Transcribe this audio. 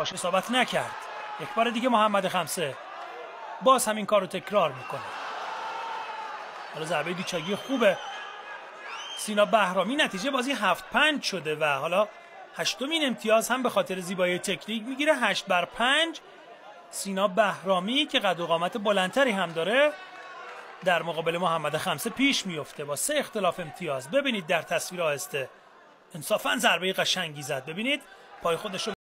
پاش اصابت نکرد. یک بار دیگه محمد خمسه باز همین کار رو تکرار میکنه. حالا ضربه دیچاگی خوبه سینا بهرامی. نتیجه بازی 7-5 شده و حالا 8مین امتیاز هم به خاطر زیبایی تکنیک میگیره. 8-5 سینا بهرامی که قد و قامت بلندتری هم داره در مقابل محمد خمسه پیش میفته با 3 اختلاف امتیاز. ببینید در تصویر آهسته انصافا ضربه قشنگی زد. ببینید پای خودش رو